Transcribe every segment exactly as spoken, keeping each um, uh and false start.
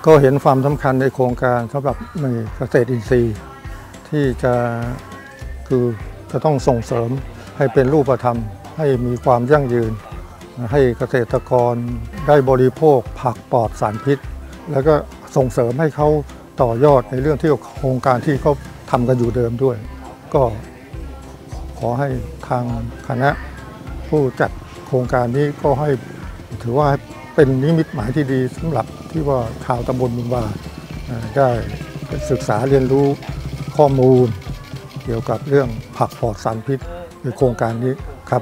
ก็เห็นความสำคัญในโครงการสำหรับในเกษตรอินทรีย์ที่จะคือจะต้องส่งเสริมให้เป็นรูปธรรมให้มีความยั่งยืนให้เกษตรกรได้บริโภคผักปลอดสารพิษแล้วก็ส่งเสริมให้เขาต่อยอดในเรื่องที่โครงการที่เขาทำกันอยู่เดิมด้วยก็ขอให้ทางคณะผู้จัดโครงการนี้ก็ให้ถือว่าเป็นนิมิตหมายที่ดีสำหรับที่ว่าชาวตำบลบึงบาได้ศึกษาเรียนรู้ข้อมูลเกี่ยวกับเรื่องผักปลอดสารพิษในโครงการนี้ครับ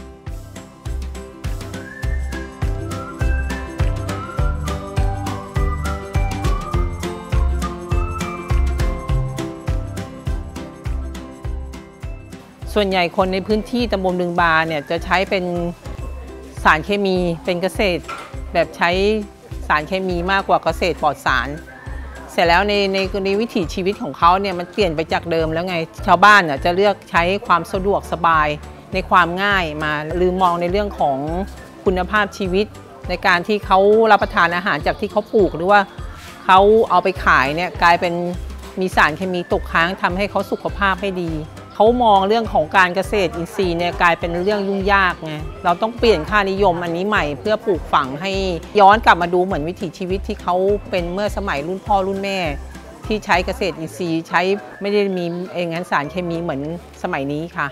ส่วนใหญ่คนในพื้นที่ตำบลบึงบาเนี่ยจะใช้เป็นสารเคมีเป็นเกษตรแบบใช้สารเคมีมากกว่าเกษตรปลอดสารเสร็จแล้วในในในวิถีชีวิตของเขาเนี่ยมันเปลี่ยนไปจากเดิมแล้วไงชาวบ้านจะเลือกใช้ความสะดวกสบายในความง่ายมาลืมมองในเรื่องของคุณภาพชีวิตในการที่เขารับประทานอาหารจากที่เขาปลูกหรือว่าเขาเอาไปขายเนี่ยกลายเป็นมีสารเคมีตกค้างทำให้เขาสุขภาพไม่ดีเขามองเรื่องของการเกษตรอินทรีย์เนี่ยกลายเป็นเรื่องยุ่งยากไงเราต้องเปลี่ยนค่านิยมอันนี้ใหม่เพื่อปลูกฝังให้ย้อนกลับมาดูเหมือนวิถีชีวิตที่เขาเป็นเมื่อสมัยรุ่นพ่อรุ่นแม่ที่ใช้เกษตรอินทรีย์ใช้ไม่ได้มีเองงั้นสารเคมีเหมือนสมัยนี้ค่ะ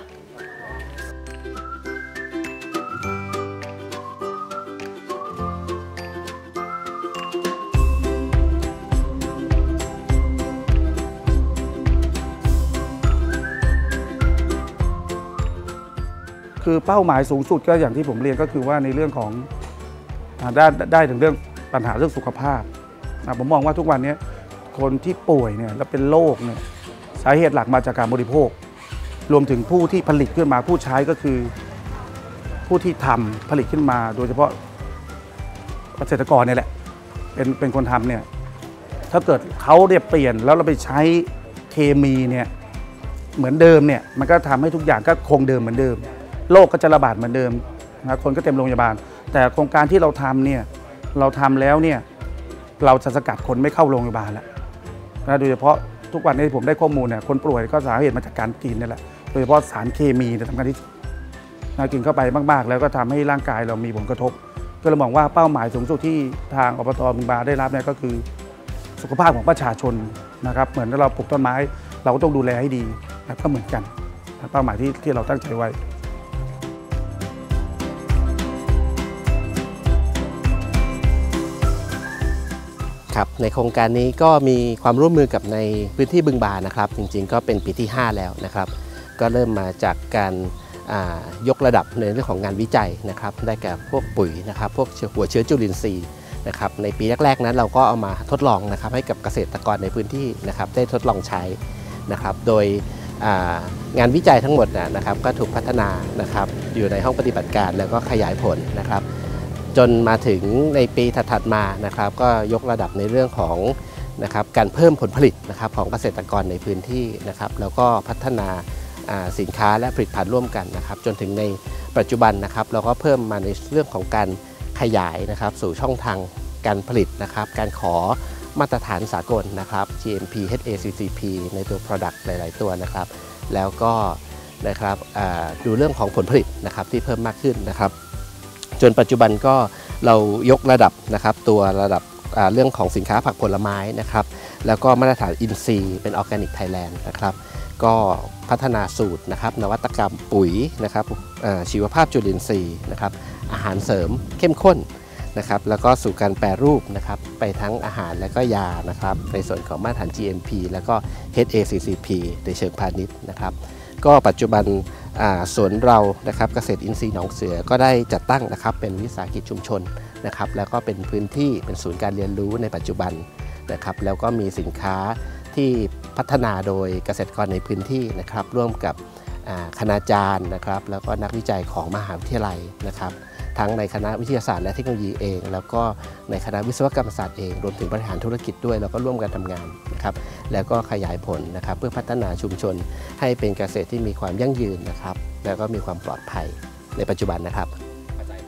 คือเป้าหมายสูงสุดก็อย่างที่ผมเรียนก็คือว่าในเรื่องของได้ได้ถึงเรื่องปัญหาเรื่องสุขภาพผมมองว่าทุกวันนี้คนที่ป่วยเนี่ยแล้วเป็นโรคเนี่ยสาเหตุหลักมาจากการบริโภครวมถึงผู้ที่ผลิตขึ้นมาผู้ใช้ก็คือผู้ที่ทำผลิตขึ้นมาโดยเฉพาะเกษตรกรเนี่ยแหละเป็นเป็นคนทำเนี่ยถ้าเกิดเขาเนี่ยเปลี่ยนแล้วเราไปใช้เคมีเนี่ยเหมือนเดิมเนี่ยมันก็ทำให้ทุกอย่างก็คงเดิมเหมือนเดิมโรคก็จะระบาดเหมือนเดิมนะคนก็เต็มโรงพยาบาลแต่โครงการที่เราทำเนี่ยเราทำแล้วเนี่ยเราจะสกัดคนไม่เข้าโรงพยาบาลแล้วนะโดยเฉพาะทุกวันนี้ผมได้ข้อมูลเนี่ยคนป่วยก็สาเหตุมาจากการกินนี่แหละโดยเฉพาะสารเคมีสำคัญที่นะกินเข้าไปมากๆแล้วก็ทำให้ร่างกายเรามีผลกระทบก็เลยมองว่าเป้าหมายสูงสุดที่ทางอบต.บึงบาได้รับเนี่ยก็คือสุขภาพของประชาชนนะครับเหมือนเราปลูกต้นไม้เราก็ต้องดูแลให้ดีนะก็เหมือนกันเป้าหมายที่ที่เราตั้งใจไว้ครับในโครงการนี้ก็มีความร่วมมือกับในพื้นที่บึงบานะครับจริงๆก็เป็นปีที่ห้าแล้วนะครับก็เริ่มมาจากการยกระดับในเรื่องของงานวิจัยนะครับได้แก่พวกปุ๋ยนะครับพวกหัวเชื้อจุลินทรีย์นะครับในปีแรกๆนั้นเราก็เอามาทดลองนะครับให้กับเกษตรกรในพื้นที่นะครับได้ทดลองใช้นะครับโดยงานวิจัยทั้งหมดนะครับก็ถูกพัฒนานะครับอยู่ในห้องปฏิบัติการแล้วก็ขยายผลนะครับจนมาถึงในปีถัดๆมานะครับก็ยกระดับในเรื่องของนะครับการเพิ่มผลผลิตนะครับของเกษตรกรในพื้นที่นะครับแล้วก็พัฒนาสินค้าและผลิตภัณฑ์ร่วมกันนะครับจนถึงในปัจจุบันนะครับเราก็เพิ่มมาในเรื่องของการขยายนะครับสู่ช่องทางการผลิตนะครับการขอมาตรฐานสากลนะครับ จี เอ็ม พี เอช เอ ซี ซี พี ในตัว Product หลายๆตัวนะครับแล้วก็นะครับดูเรื่องของผลผลิตนะครับที่เพิ่มมากขึ้นนะครับจนปัจจุบันก็เรายกระดับนะครับตัวระดับเรื่องของสินค้าผักผลไม้นะครับแล้วก็มาตรฐานอินทรีย์เป็นออร์แกนิกไทยแลนด์นะครับก็พัฒนาสูตรนะครับนวัตกรรมปุ๋ยนะครับชีวภาพจุลินทรีย์นะครับอาหารเสริมเข้มข้นนะครับแล้วก็สู่การแปรรูปนะครับไปทั้งอาหารและก็ยานะครับในส่วนของมาตรฐาน จี เอ็ม พี แล้วก็ เอช เอ ซี ซี พี ในเชิงพาณิชย์นะครับก็ปัจจุบันสวนเรานะครับเกษตรอินทรีย์หนองเสือก็ได้จัดตั้งนะครับเป็นวิสาหกิจชุมชนนะครับแล้วก็เป็นพื้นที่เป็นศูนย์การเรียนรู้ในปัจจุบันนะครับแล้วก็มีสินค้าที่พัฒนาโดยเกษตรกรในพื้นที่นะครับร่วมกับคณาจารย์นะครับแล้วก็นักวิจัยของมหาวิทยาลัยนะครับทั้งในคณะวิทยาศาสตร์และเทคโนโลยีเองแล้วก็ในคณะวิศวกรรมศาสตร์เองรวมถึงบริหารธุรกิจด้วยแล้วก็ร่วมกันทำงานนะครับแล้วก็ขยายผลนะครับเพื่อพัฒนาชุมชนให้เป็นเกษตรที่มีความยั่งยืนนะครับแล้วก็มีความปลอดภัยในปัจจุบันนะครับ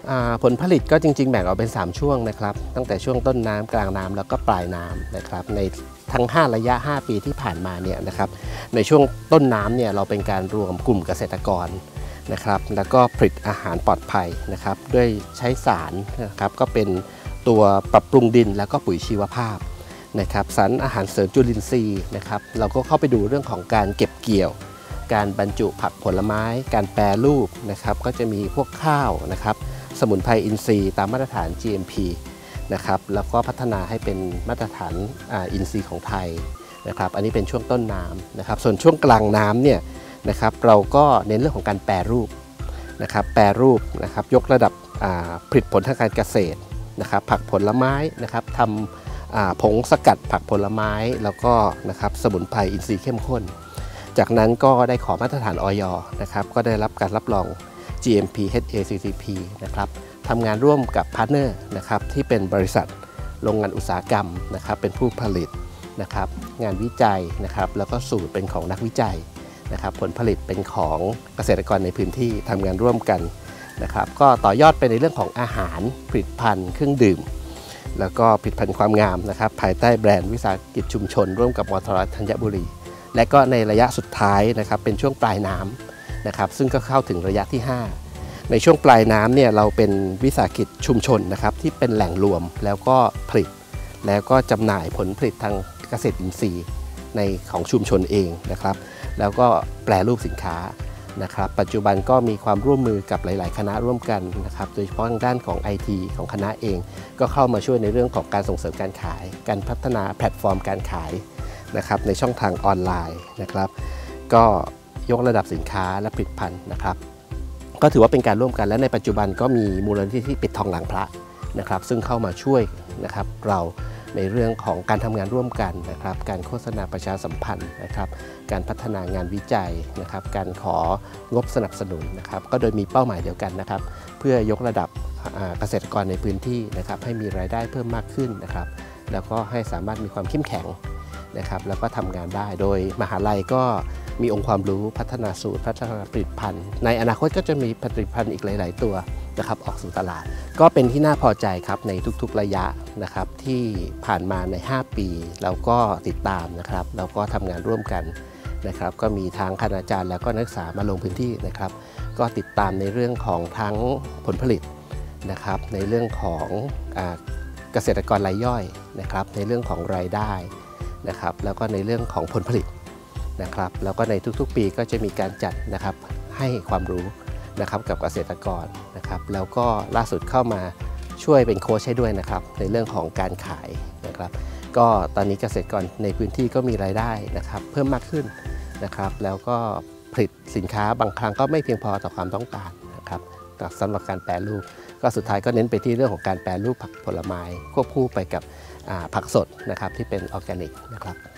ผลผลิตก็จริงๆแบ่งออกเป็นสามช่วงนะครับตั้งแต่ช่วงต้นน้ำกลางน้ำแล้วก็ปลายน้ำนะครับในทั้งห้าระยะห้าปีที่ผ่านมาเนี่ยนะครับในช่วงต้นน้ำเนี่ยเราเป็นการรวมกลุ่มเกษตรกรนะครับแล้วก็ผลิตอาหารปลอดภัยนะครับด้วยใช้สารนะครับก็เป็นตัวปรับปรุงดินแล้วก็ปุ๋ยชีวภาพนะครับสารอาหารเสริมจุลินทรีย์นะครับเราก็เข้าไปดูเรื่องของการเก็บเกี่ยวการบรรจุผักผลไม้การแปรรูปนะครับก็จะมีพวกข้าวนะครับสมุนไพรอินทรีย์ตามมาตรฐาน จี เอ็ม พี นะครับแล้วก็พัฒนาให้เป็นมาตรฐานอ่าอินทรีย์ของไทยนะครับอันนี้เป็นช่วงต้นน้ำนะครับส่วนช่วงกลางน้ำเนี่ยนะครับเราก็เน้นเรื่องของการแปรรูปนะครับแปรรูปนะครับยกระดับผลิตผลทางการเกษตรนะครับผักผลไม้นะครับทำผงสกัดผักผลไม้แล้วก็นะครับสมุนไพรอินทรีย์เข้มข้นจากนั้นก็ได้ขอมาตรฐาน อย นะครับก็ได้รับการรับรอง จี เอ็ม พี เอช เอ ซี ซี พี นะครับทำงานร่วมกับพาร์ทเนอร์นะครับที่เป็นบริษัทโรงงานอุตสาหกรรมนะครับเป็นผู้ผลิตนะครับงานวิจัยนะครับแล้วก็สูตรเป็นของนักวิจัยนะครับผลผลิตเป็นของเกษตรกรในพื้นที่ทำงานร่วมกันนะครับก็ต่อยอดไปในเรื่องของอาหารผลิตภัณฑ์เครื่องดื่มแล้วก็ผลิตภัณฑ์ความงามนะครับภายใต้แบรนด์วิสาหกิจชุมชนร่วมกับมทรธัญบุรีและก็ในระยะสุดท้ายนะครับเป็นช่วงปลายน้ำนะครับซึ่งก็เข้าถึงระยะที่ห้าในช่วงปลายน้ำเนี่ยเราเป็นวิสาหกิจชุมชนนะครับที่เป็นแหล่งรวมแล้วก็ผลิตแล้วก็จำหน่ายผลผลิตทางเกษตรอินทรีย์ในของชุมชนเองนะครับแล้วก็แปรรูปสินค้านะครับปัจจุบันก็มีความร่วมมือกับหลายๆคณะร่วมกันนะครับโดยเฉพาะทางด้านของ ไอ ที ของคณะเองก็เข้ามาช่วยในเรื่องของการส่งเสริมการขายการพัฒนาแพลตฟอร์มการขายนะครับในช่องทางออนไลน์นะครับก็ยกระดับสินค้าและผลิตภัณฑ์นะครับก็ถือว่าเป็นการร่วมกันและในปัจจุบันก็มีมูลนิธิที่ปิดทองหลังพระนะครับซึ่งเข้ามาช่วยนะครับเราในเรื่องของการทำงานร่วมกันนะครับการโฆษณาประชาสัมพันธ์นะครับการพัฒนางานวิจัยนะครับการของบสนับสนุนนะครับก็โดยมีเป้าหมายเดียวกันนะครับเพื่อยกระดับเกษตรกรในพื้นที่นะครับให้มีรายได้เพิ่มมากขึ้นนะครับแล้วก็ให้สามารถมีความเข้มแข็งนะครับแล้วก็ทำงานได้โดยมหาลัยก็มีองค์ความรู้พัฒนาสูตรพัฒนาผลิตภัณฑ์ในอนาคตก็จะมีผลิตภัณฑ์อีกหลายๆตัวนะครับออกสู่ตลาดก็เป็นที่น่าพอใจครับในทุกๆระยะนะครับที่ผ่านมาในห้าปีเราก็ติดตามนะครับแล้วก็ทำงานร่วมกันนะครับก็มีทางคณาจารย์แล้วก็นักศึกษามาลงพื้นที่นะครับก็ติดตามในเรื่องของทั้งผลผลิตนะครับในเรื่องของเกษตรกรรายย่อยนะครับในเรื่องของรายได้นะครับแล้วก็ในเรื่องของผลผลิตนะครับแล้วก็ในทุกๆปีก็จะมีการจัดนะครับให้ความรู้นะครับกับเกษตรกรนะครับแล้วก็ล่าสุดเข้ามาช่วยเป็นโค้ชให้ด้วยนะครับในเรื่องของการขายนะครับก็ตอนนี้เกษตรกรในพื้นที่ก็มีรายได้นะครับเพิ่มมากขึ้นนะครับแล้วก็ผลิตสินค้าบางครั้งก็ไม่เพียงพอต่อความต้องการนะครับสำหรับการแปรรูปก็สุดท้ายก็เน้นไปที่เรื่องของการแปรรูปผักผลไม้ควบคู่ไปกับผักสดนะครับที่เป็นออร์แกนิกนะครับ